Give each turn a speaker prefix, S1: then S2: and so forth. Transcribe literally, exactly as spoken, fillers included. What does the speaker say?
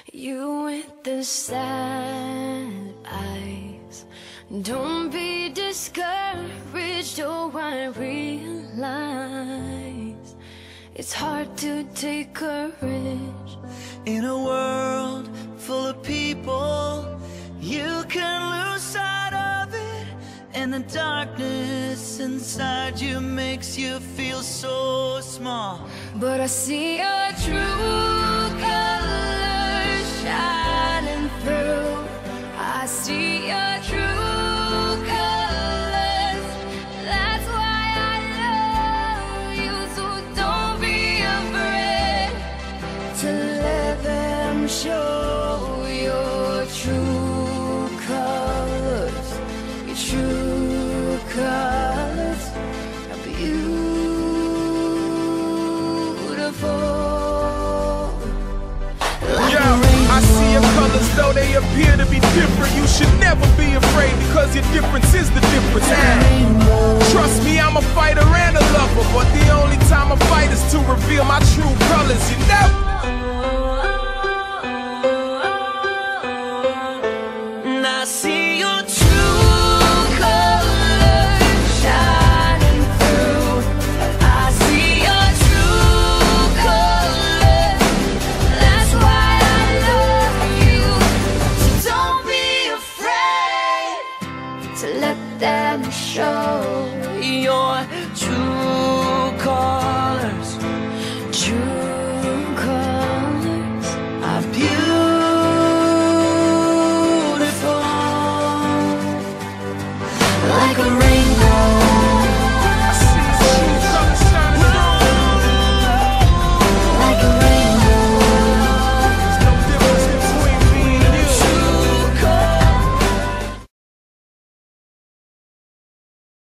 S1: You with the sad eyes. Don't be discouraged, oh I realize it's hard to take courage.
S2: In a world full of people, you can lose sight of it, and the darkness inside you makes you feel so small.
S1: But I see your true colors shining through. I see your true colors. That's why I love you. So don't be afraid to let them show your true colors. Your true colors are beautiful.
S3: I see your colors, though they appear to be different. You should never be afraid, because your difference is the difference. Trust me, I'm a fighter and a lover, but the only time I fight is to reveal my true colors. You never